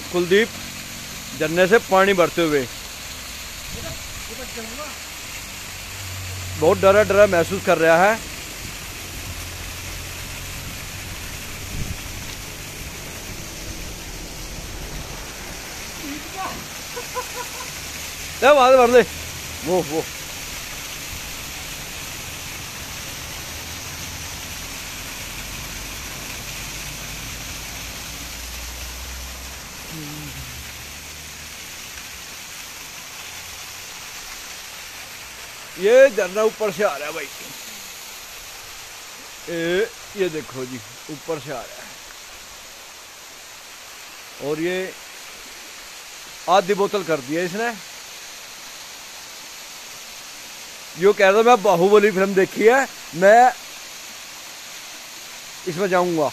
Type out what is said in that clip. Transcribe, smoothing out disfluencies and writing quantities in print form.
कुलदीप झरने से पानी भरते हुए बहुत डरा डरा महसूस कर रहा है। वहां से भर दे वो ये झरना ऊपर से आ रहा है भाई। ये देखो जी ऊपर से आ रहा है और ये आधी बोतल कर दिया इसने। यो कह रहा था मैं बाहुबली फिल्म देखी है, मैं इसमें जाऊंगा।